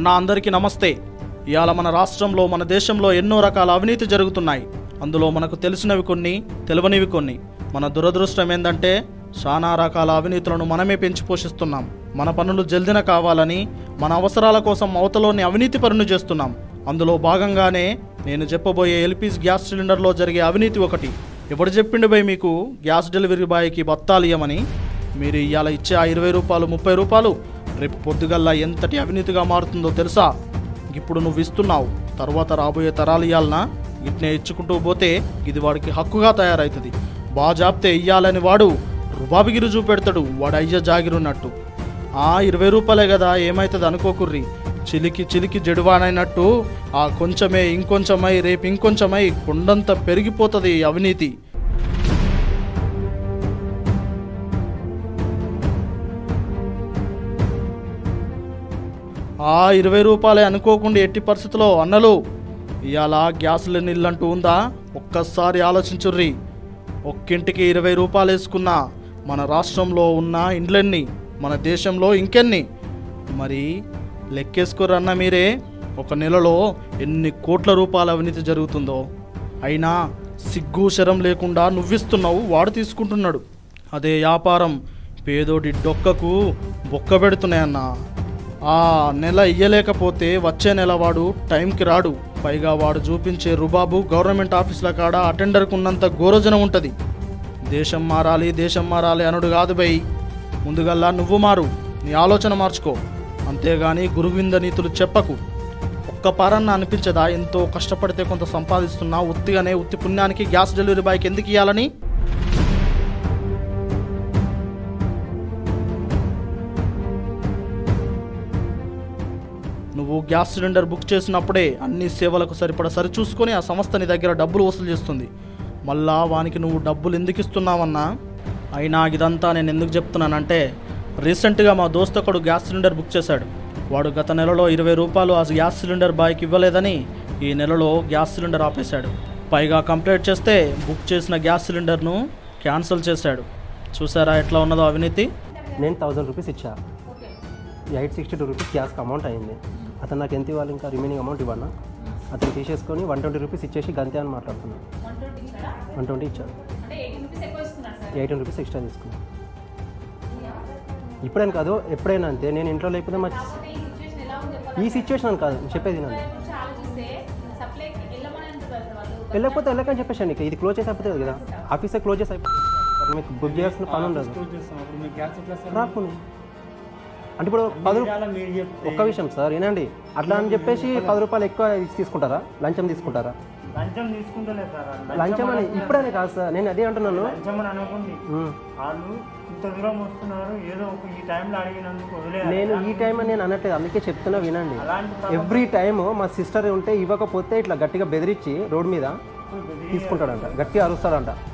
అందరికీ నమస్తే. ఇవాళ మన రాష్ట్రంలో మన దేశంలో ఎన్నో రకాల అవినీతి జరుగుతున్నాయి. అందులో మనకు తెలిసినవి కొన్ని, తెలియనివి కొన్ని. మన దురదృష్టం ఏంటంటే చాలా రకాల అవినీతులను మనమే పెంచి పోషిస్తున్నాం. మన పనులు జల్దిన కావాలని మన అవసరాల కోసం అవతలోని అవినీతి పనులు చేస్తున్నాం. అందులో భాగంగానే నేను చెప్పబోయే ఎల్పిజి గ్యాస్ సిలిండర్లో జరిగే అవినీతి ఒకటి. ఎవడు చెప్పిండు భయ్ మీకు గ్యాస్ డెలివరీ బాయ్కి బత్తాలు ఇవ్వమని? మీరు ఇవాళ ఇచ్చే ఆ 20 రూపాయలు 30 రూపాయలు రేపు పొద్దుగల్లా ఎంతటి అవినీతిగా మారుతుందో తెలుసా? ఇప్పుడు నువ్వు ఇస్తున్నావు, తర్వాత రాబోయే తరాలు ఇవ్వాలనా? ఇట్నే ఇచ్చుకుంటూ పోతే ఇది వాడికి హక్కుగా తయారవుతుంది. బాగా జాప్తే ఇయ్యాలని వాడు రుబాబిగిరి చూపెడతాడు, వాడు అయ్య జాగిరున్నట్టు. 20 రూపాయలే కదా ఏమవుతుంది అనుకోకుర్రి. చిలికి చిలికి జడువానైనట్టు ఆ కొంచెమే ఇంకొంచెమై రేపు ఇంకొంచెమై కొండంత పెరిగిపోతుంది అవినీతి. 20 రూపాయలే అనుకోకుండా ఎట్టి పరిస్థితుల్లో అన్నలు ఇవాళ గ్యాస్ లేని ఇల్లంటూ ఉందా? ఒక్కసారి ఆలోచించుర్రి. ఒక్కింటికి 20 రూపాయలు వేసుకున్నా మన రాష్ట్రంలో ఉన్న ఇండ్లెన్ని, మన దేశంలో ఇంకెన్ని? మరి లెక్కేసుకోరన్న మీరే. ఒక నెలలో ఎన్ని కోట్ల రూపాయల అవినీతి జరుగుతుందో. అయినా సిగ్గు శరం లేకుండా నువ్విస్తున్నావు, వాడు తీసుకుంటున్నాడు. అదే వ్యాపారం పేదోడి డొక్కకు బొక్క పెడుతున్నాయన్నా. ఆ నెల ఇయ్యలేకపోతే వచ్చే నెల వాడు టైంకి రాడు. పైగా వాడు చూపించే రుబాబు గవర్నమెంట్ ఆఫీసుల కాడ అటెండర్కు ఉన్నంత గోరోజనం ఉంటుంది. దేశం మారాలి దేశం మారాలి అనుడు కాదు భయ్. ముందుగల్లా నువ్వు మారు, నీ ఆలోచన మార్చుకో. అంతేగాని గురువింద నీతులు చెప్పకు. ఒక్క పారన్న అనిపించదా ఎంతో కష్టపడితే కొంత సంపాదిస్తున్నా ఉత్తిగానే ఉత్తి పుణ్యానికి గ్యాస్ డెలివరీ బాయ్కి ఎందుకు ఇవ్వాలని? నువ్వు గ్యాస్ సిలిండర్ బుక్ చేసినప్పుడే అన్ని సేవలకు సరిపడా సరిచూసుకొని ఆ సంస్థ నీ దగ్గర డబ్బులు వసూలు చేస్తుంది. మళ్ళా వానికి నువ్వు డబ్బులు ఎందుకు ఇస్తున్నావన్నా? అయినా ఇదంతా నేను ఎందుకు చెప్తున్నానంటే, రీసెంట్గా మా దోస్తు ఒకడు గ్యాస్ సిలిండర్ బుక్ చేశాడు. వాడు గత నెలలో 20 రూపాయలు ఆ గ్యాస్ సిలిండర్ బాయ్కి ఇవ్వలేదని ఈ నెలలో గ్యాస్ సిలిండర్ ఆపేశాడు. పైగా కంప్లైంట్ చేస్తే బుక్ చేసిన గ్యాస్ సిలిండర్ను క్యాన్సిల్ చేశాడు. చూసారా ఎట్లా ఉన్నదో అవినీతి? నేను 1000 రూపీస్ ఇచ్చా, 862 రూపీస్ గ్యాస్కి అమౌంట్ అయింది. అతను నాకు ఎంత ఇవ్వాలి, ఇంకా రిమైనింగ్ అమౌంట్ ఇవ్వన్నా? అతను తీసేసుకొని 120 రూపీస్ ఇచ్చేసి గంతే అని మాట్లాడుతున్నాను. 120 ఇచ్చాను, 18 రూపీస్ ఎక్స్ట్రా తీసుకున్నాను. ఇప్పుడేం కాదు, ఎప్పుడైనా అంతే. నేను ఇంట్లో లేకపోతే మా ఈ సిచ్యువేషన్ అని కాదు చెప్పేది. నన్ను వెళ్ళకపోతే వెళ్ళకని చెప్పేసి నీకు ఇది క్లోజ్ చేసి అయిపోతుంది కదా, ఆఫీసే క్లోజ్ చేసి అయిపోతుంది. మీకు బుక్ చేయాల్సిన పని ఉండదు. రాకుండా అంటే ఇప్పుడు 10 ఒక్క విషయం సార్ వినండి, అట్లా అని చెప్పేసి 10 రూపాయలు ఎక్కువ తీసుకుంటారా? లంచం తీసుకుంటారా? లంచం అని ఇప్పుడనే కాదు సార్, నేను అదే అంటున్నాను. నేను ఈ టైం అని నేను అనట్లేదు, అందుకే చెప్తున్నా వినండి. ఎవ్రీ టైమ్ మా సిస్టర్ ఉంటే ఇవ్వకపోతే ఇట్లా గట్టిగా బెదిరించి రోడ్ మీద తీసుకుంటాడంట, గట్టిగా అరుస్తాడంట.